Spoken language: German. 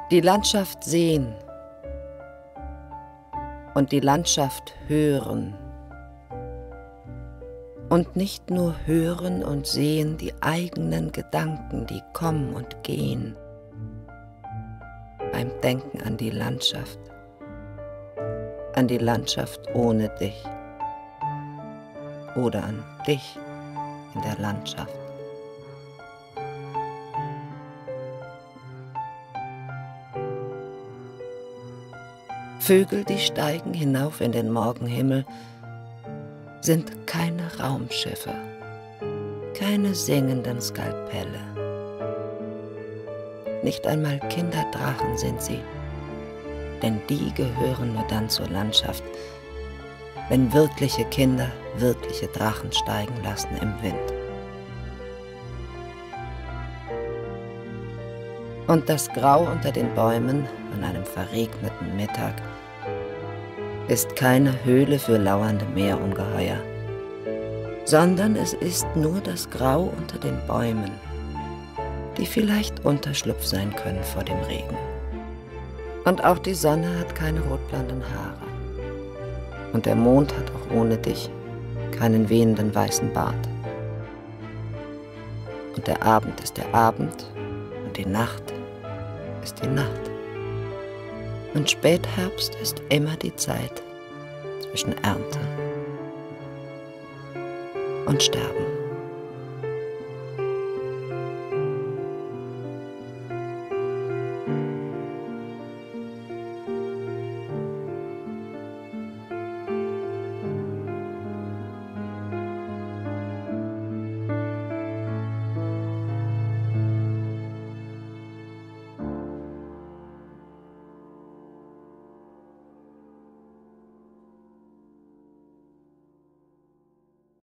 Die Landschaft sehen und die Landschaft hören. Und nicht nur hören und sehen die eigenen Gedanken, die kommen und gehen. Beim Denken an die Landschaft ohne dich oder an dich in der Landschaft. Vögel, die steigen hinauf in den Morgenhimmel, sind keine Raumschiffe, keine singenden Skalpelle. Nicht einmal Kinderdrachen sind sie, denn die gehören nur dann zur Landschaft, wenn wirkliche Kinder wirkliche Drachen steigen lassen im Wind. Und das Grau unter den Bäumen an einem verregneten Mittag ist keine Höhle für lauernde Meerungeheuer, sondern es ist nur das Grau unter den Bäumen, die vielleicht Unterschlupf sein können vor dem Regen. Und auch die Sonne hat keine rotblonden Haare. Und der Mond hat auch ohne dich keinen wehenden weißen Bart. Und der Abend ist der Abend und die Nacht ist die Nacht. Und Spätherbst ist immer die Zeit zwischen Ernte und Sterben.